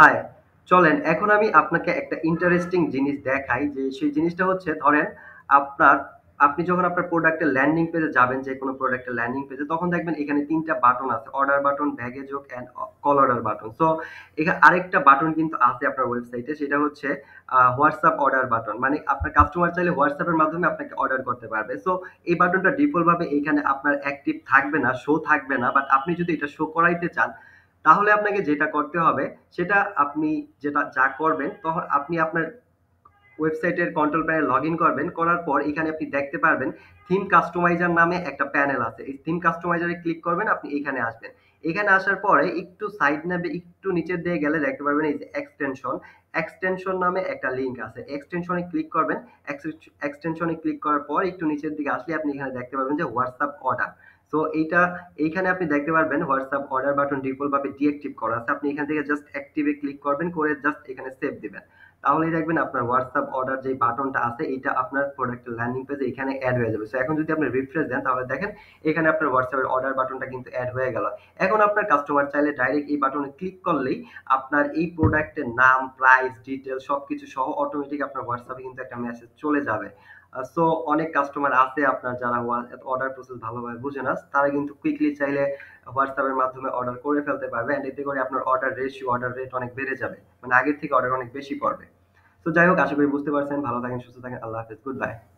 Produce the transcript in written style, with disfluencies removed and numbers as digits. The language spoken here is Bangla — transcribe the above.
হাই, চলেন এখন আমি আপনাকে একটা ইন্টারেস্টিং জিনিস দেখাই যে সেই জিনিসটা হচ্ছে ধরেন আপনার আপনি যখন আপনার প্রোডাক্টের ল্যান্ডিং পেজে যাবেন যে কোনো প্রোডাক্টের ল্যান্ডিং পেজে তখন দেখবেন এখানে ৩ টা বাটন আছে। অর্ডার বাটন, ব্যাগে যোগ and call order button. So এখানে আরেকটা বাটন কিন্তু আছে আপনার ওয়েবসাইটে সেটা হচ্ছে WhatsApp অর্ডার বাটন। মানে আপনার কাস্টমার চাইলে WhatsApp এর মাধ্যমে আপনাকে অর্ডার করতে পারবে। সো এই বাটনটা ডিফল্ট ভাবে এখানে আপনার অ্যাক্টিভ থাকবে না, শো থাকবে না। বাট আপনি যদি এটা শো করাইতে চান তাহলে আপনাকে যেটা করতে হবে সেটা আপনি যা করবেন তখন আপনি আপনার ওয়েবসাইটের কন্ট্রোল প্যানেল লগ ইন করবেন। করার পর এখানে আপনি দেখতে পারবেন থিম কাস্টমাইজার নামে একটা প্যানেল আছে। এই থিম কাস্টমাইজারে ক্লিক করবেন, আপনি এখানে আসবেন। এখানে আসার পরে একটু সাইড নামে একটু নিচের দিকে গেলে দেখতে পারবেন এই যে এক্সটেনশন, এক্সটেনশন নামে একটা লিঙ্ক আছে। এক্সটেনশনে ক্লিক করবেন। এক্সটেনশনে ক্লিক করার পর একটু নিচের দিকে আসলে আপনি এখানে দেখতে পারবেন যে হোয়াটসঅ্যাপ অর্ডার। সো এইখানে আপনি দেখতে পারবেন হোয়াটসঅ্যাপ অর্ডার বাটন ডিফল্ট ভাবে ডিঅ্যাক্টিভ করা আছে। আপনি এখান থেকে জাস্ট অ্যাক্টিভে ক্লিক করবেন, করে জাস্ট এখানে সেভ দিবেন। তাহলেই দেখবেন আপনার হোয়াটসঅ্যাপ অর্ডার যে বাটনটা আছে এটা আপনার প্রোডাক্টের ল্যান্ডিং পেজে এখানে এড হয়ে যাবে। সো এখন যদি আপনি রিফ্রেশ দেন তাহলে দেখেন এখানে আপনার হোয়াটসঅ্যাপের অর্ডার বাটনটা কিন্তু এড হয়ে গেল। এখন আপনার কাস্টমার চাইলে ডাইরেক্ট এই বাটনে ক্লিক করলেই আপনার এই প্রোডাক্টের নাম, প্রাইস, ডিটেইল সবকিছু সহ অটোমেটিক আপনার হোয়াটসঅ্যাপে কিন্তু একটা মেসেজ চলে যাবে। সো অনেক কাস্টমার আছে আপনার যারা অর্ডার প্রসেস ভালোভাবে বুঝে না, তারা কিন্তু কুইকলি চাইলে হোয়াটসঅ্যাপের মাধ্যমে অর্ডার করে ফেলতে পারবে এন্ড এতে করে আপনার অর্ডার রেশিও, অর্ডার রেট অনেক বেড়ে যাবে। মানে আগের থেকে অর্ডার অনেক বেশি পড়বে। তো যাই হোক, আশা করি বুঝতে পারছেন। ভালো থাকেন, সুস্থ থাকেন। আল্লাহ হাফেজ। Good by.